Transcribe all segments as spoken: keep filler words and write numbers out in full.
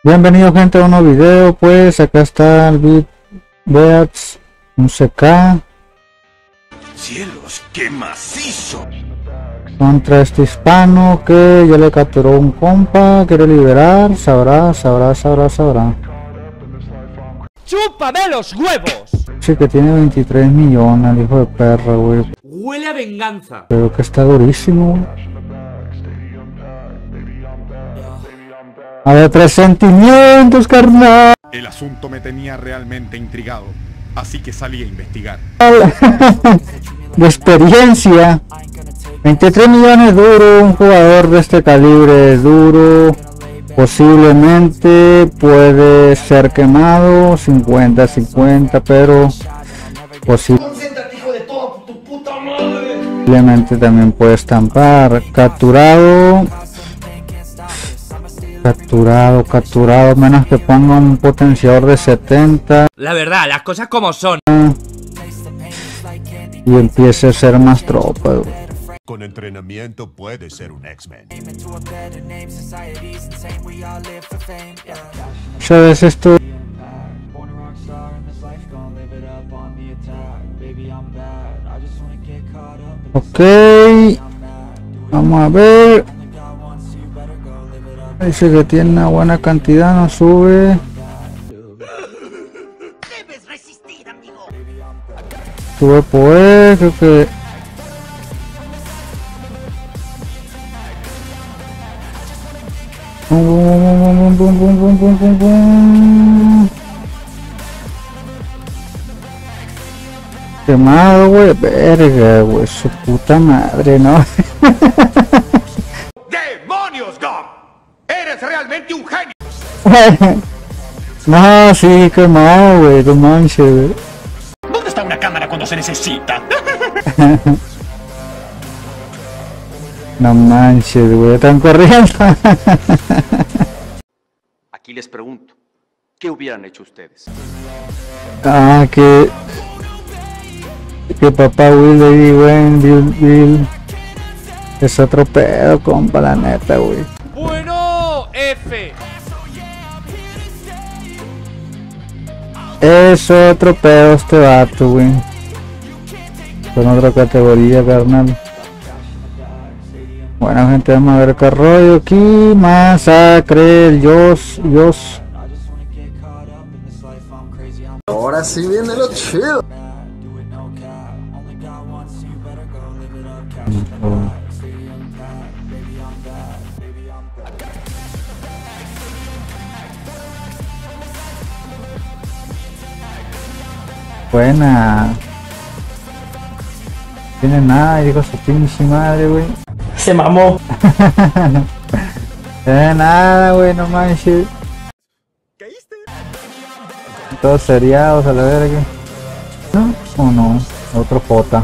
Bienvenido gente a un nuevo video. Pues acá está el Beat Beats un C K ¡Cielos, qué macizo! contra este hispano que ya le capturó un compa, quiere liberar. Sabrá, sabrá, sabrá, sabrá. ¡Chúpame los huevos! Sí, que tiene veintitrés millones, el hijo de perra, güey. Huele a venganza. Pero que está durísimo, güey. A ver, presentimientos, carnal. El asunto me tenía realmente intrigado, así que salí a investigar. De experiencia. veintitrés millones duro, un jugador de este calibre duro. Posiblemente puede ser quemado cincuenta cincuenta, pero posiblemente también puede estampar. Capturado. Capturado, capturado, menos que ponga un potenciador de setenta. La verdad, las cosas como son. Y empiece a ser más tropa, güey. Con entrenamiento puede ser un X-Men. ¿Sabes esto? Ok. Vamos a ver. Dice que tiene una buena cantidad, no sube. Debes resistir, amigo. Sube pues, creo que... Bum, bum, bum, bum, bum, bum, bum, bum, bum. Quemado, güey, verga, güey, su puta madre, ¿no? ¡Demonios, Dom! ¡Eres realmente un genio! No, sí, quemado, güey, no manches, güey. ¿Dónde está una cámara cuando se necesita? No manches, güey, están corriendo. Aquí les pregunto, ¿qué hubieran hecho ustedes? Ah, que... Que papá Will, Baby Gwen, Bill, Bill. Es otro pedo, compa, la neta, güey. Bueno, F. Es otro pedo este vato, güey. Con otra categoría, carnal. Bueno, gente, vamos a ver qué rollo aquí. Masacre, el Yos, Yos. Ahora sí viene lo chido. Buena. No tiene nada, dijo su pinche madre, güey. Se mamó. No tiene nada, güey, no manches. Todos seriados a la verga. ¿No? ¿O no? Otro J.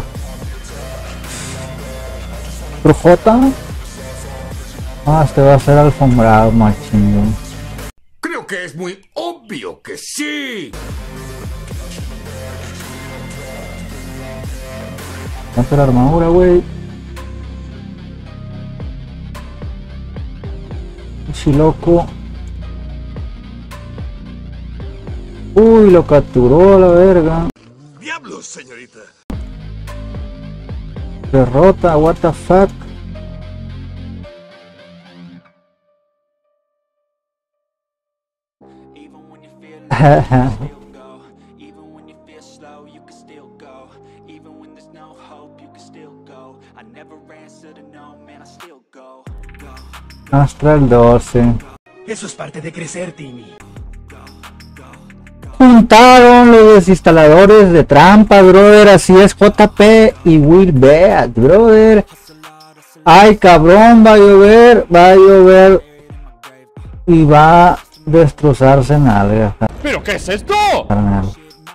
¿Otro J? Ah, este va a ser alfombrado, machín. Creo que es muy obvio que sí. ¿Cuánto la armadura, güey? Sí, loco. Uy, lo capturó la verga. ¡Diablos, señorita! Derrota, what the fuck. Astral doce. Eso es parte de crecer, Timmy. Juntaron los desinstaladores de trampa, brother. Así es, J P y Will Beat, brother. Ay, cabrón, va a llover, va a llover y va a destrozarse en algo. ¿Pero qué es esto? Carnal.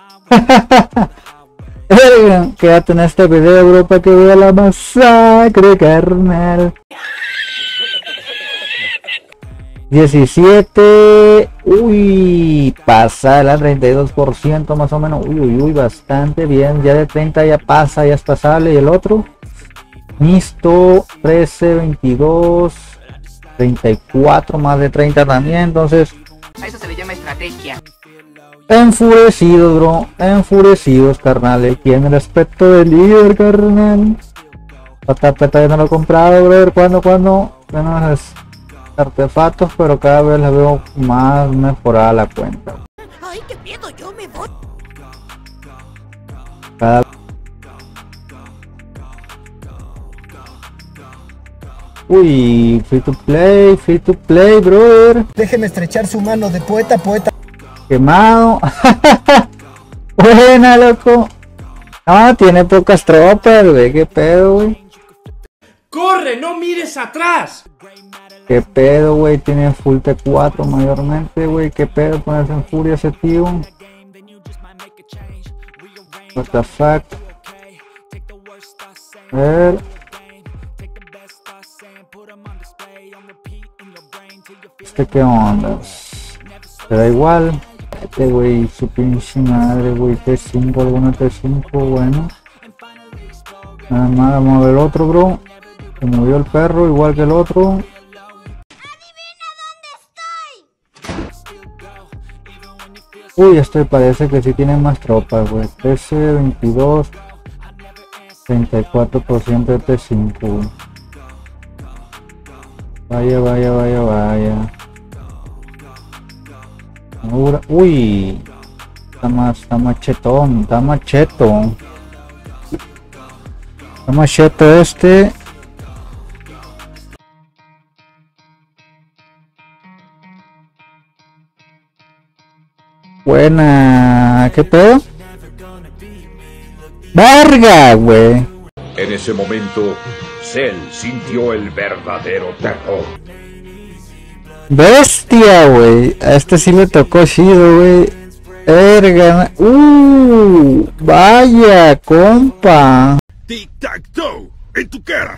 Quédate en este video, bro, para que vea la masacre, carnal. diecisiete. Uy, pasa el treinta y dos por ciento más o menos. Uy, uy, uy, bastante bien. Ya de treinta ya pasa, ya es pasable. Y el otro, Misto, trece, veintidós, treinta y cuatro, más de treinta también. Entonces, estrategia. Enfurecidos, bro. Enfurecidos, carnal. ¿Quién el aspecto del líder, carnal? J P todavía no lo he comprado, brother. ¿Cuándo, cuándo? Menos artefactos, pero cada vez la veo más mejorada la cuenta. Ay, qué miedo, yo me voy. Cada... Uy, free to play, free to play, brother. Déjeme estrechar su mano de poeta a poeta. Quemado. Buena, loco. No, tiene pocas tropas, güey. ¿Qué pedo, güey? ¡Corre! ¡No mires atrás! ¿Qué pedo, güey? Tiene full T cuatro mayormente, güey. ¿Qué pedo ponerse en furia ese tío? What the fuck? A ver. ¿Este qué onda? ¿Te da igual? Este güey, su pinche madre, güey. T cinco, alguna T cinco, bueno. Nada más, vamos a ver el otro, bro. Se movió el perro, igual que el otro. Uy, este parece que sí tiene más tropas, güey. T C veintidós, treinta y cuatro por ciento de T cinco, güey. Vaya, vaya, vaya, vaya. Uy, está más, está machetón, está macheto. Está macheto este. Buena, ¿qué pedo? ¡Verga, güey! En ese momento, Cell sintió el verdadero terror. Bestia, güey. A este sí le tocó chido, güey. Verga. Uh, vaya, compa. Tic-tac-toe, en tu cara.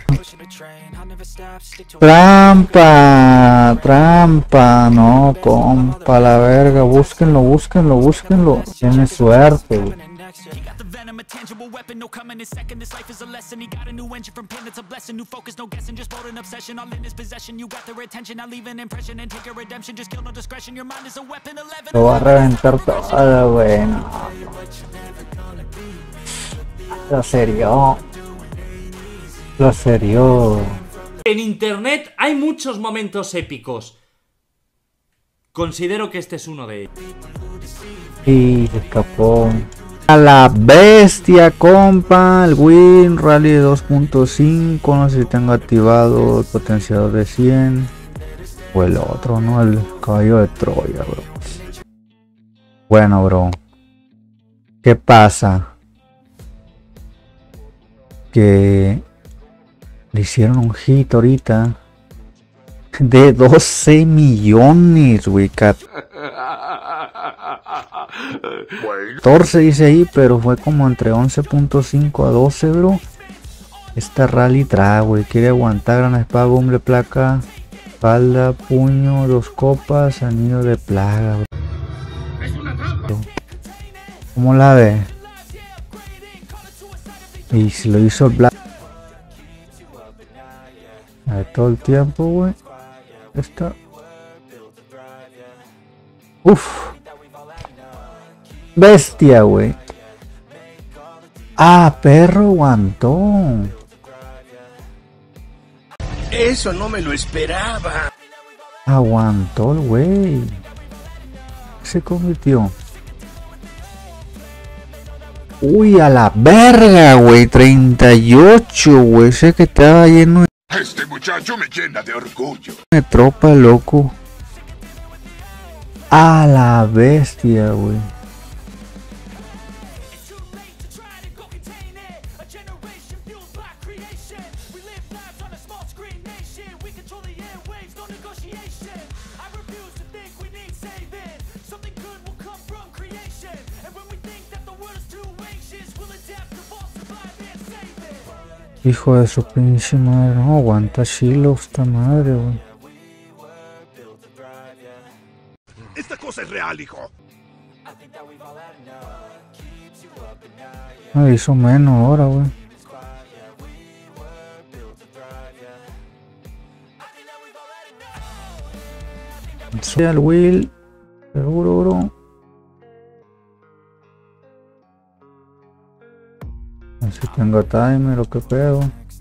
Trampa, trampa, no, compa, la verga. Búsquenlo, búsquenlo, búsquenlo. Tiene suerte, güey. Lo va a reventar todo, güey. Lo serio. Lo serio. En internet hay muchos momentos épicos. Considero que este es uno de ellos. Y se escapó. A la bestia, compa. El Win Rally dos punto cinco. No sé si tengo activado el potenciador de cien. O el otro, ¿no? El caballo de Troya, bro. Bueno, bro. ¿Qué pasa? Que le hicieron un hit ahorita de doce millones, güey. catorce dice ahí, pero fue como entre once punto cinco a doce, bro. Esta rally trae, güey. Quiere aguantar gran espada, bumble, placa, espalda, puño, dos copas, anillo de plaga, bro. ¿Cómo la ve? Y si lo hizo el Black de todo el tiempo, güey. Esta. Uf. Bestia, güey. Ah, perro aguantó. Eso no me lo esperaba. Aguantó el güey. Se convirtió. Uy, a la verga, güey. treinta y ocho, güey. Sé que estaba lleno de... Este muchacho me llena de orgullo. de tropa, loco. A la bestia, güey. Hijo de su pinche madre, no aguanta chilo esta madre, güey. Esta cosa es real, hijo. Ah, hizo menos ahora, güey. Sí, al Will Seguro, bro. A ver si tengo timer o qué pedo.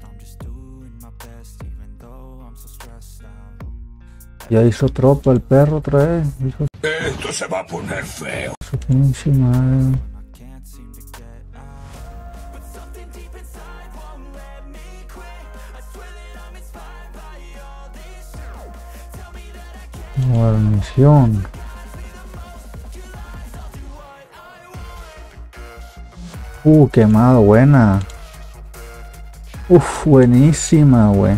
Ya hizo tropa el perro otra vez. Hizo... Esto se va a poner feo. Su pinche madre. Guarnición. Uh, quemado, buena. Uf, buenísima, güey.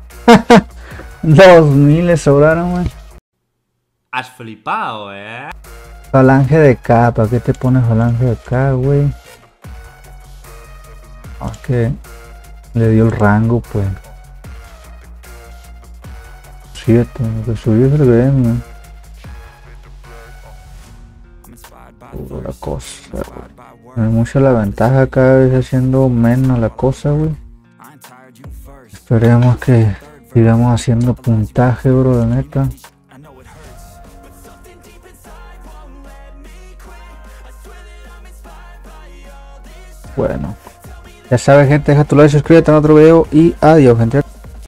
Dos mil le sobraron, güey. Has flipado, eh. Falange de K, ¿para qué te pones falange de K, güey? Ah, que le dio el rango, pues. siete, lo que subió es el B M. Uh, la cosa, güey. Hay mucha la ventaja cada vez haciendo menos la cosa, güey. Esperemos que sigamos haciendo puntaje, bro, de neta. Bueno, ya sabes, gente, deja tu like, suscríbete en otro video y adiós, gente.